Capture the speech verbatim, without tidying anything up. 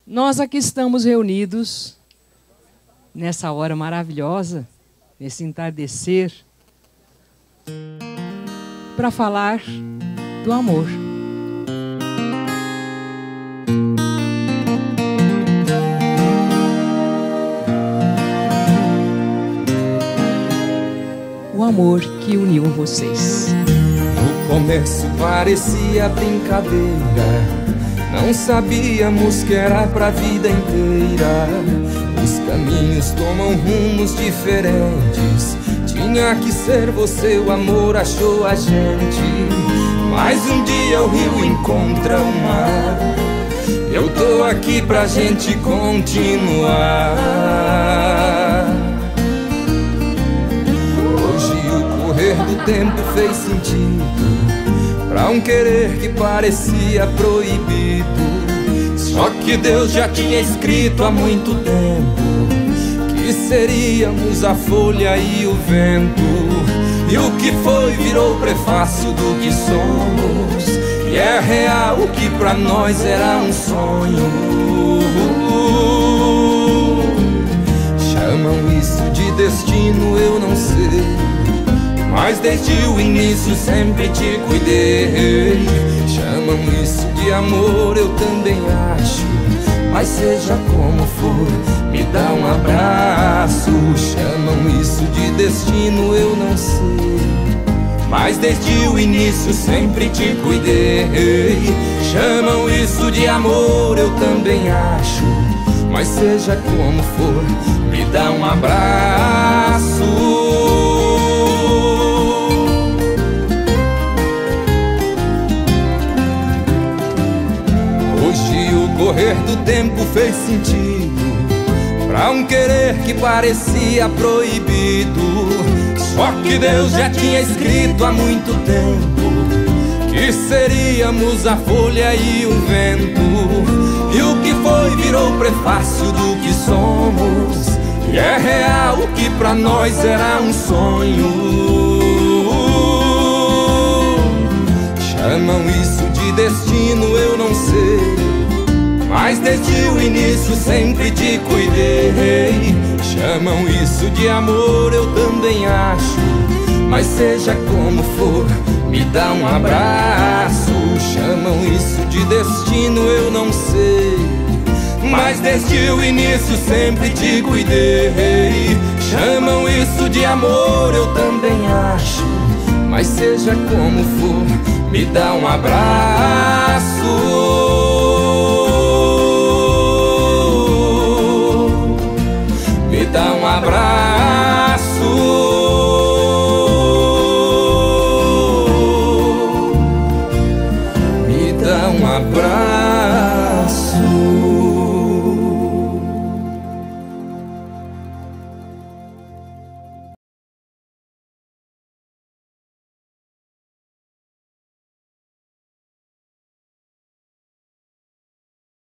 Nós aqui estamos reunidos nessa hora maravilhosa, nesse entardecer, para falar do amor. O amor que uniu vocês. No começo parecia brincadeira, não sabíamos que era pra vida inteira. Os caminhos tomam rumos diferentes. Tinha que ser você, o amor achou a gente. Mas um dia o rio encontra o mar. Eu tô aqui pra gente continuar. Hoje o correr do tempo fez sentido pra um querer que parecia proibido. Só que Deus já tinha escrito há muito tempo que seríamos a folha e o vento. E o que foi virou prefácio do que somos. E é real o que pra nós era um sonho. Chamam isso de destino, eu não sei, mas desde o início sempre te cuidei. Chamam isso de amor, eu também acho, mas seja como for, me dá um abraço. Chamam isso de destino, eu não sei, mas desde o início sempre te cuidei. Chamam isso de amor, eu também acho, mas seja como for, me dá um abraço. O correr do tempo fez sentido pra um querer que parecia proibido. Só que Deus já tinha escrito há muito tempo que seríamos a folha e o vento. E o que foi virou prefácio do que somos. E é real o que pra nós era um sonho. Chamam isso de destino, eu não sei, mas desde o início sempre te cuidei. Chamam isso de amor, eu também acho, mas seja como for, me dá um abraço. Chamam isso de destino, eu não sei, mas desde o início sempre te cuidei. Chamam isso de amor, eu também acho, mas seja como for, me dá um abraço.